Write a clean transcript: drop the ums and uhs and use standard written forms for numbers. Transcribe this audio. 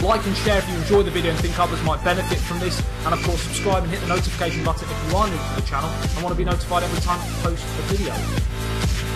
like and share if you enjoy the video and think others might benefit from this, and of course subscribe and hit the notification button if you are new to the channel and want to be notified every time I post a video.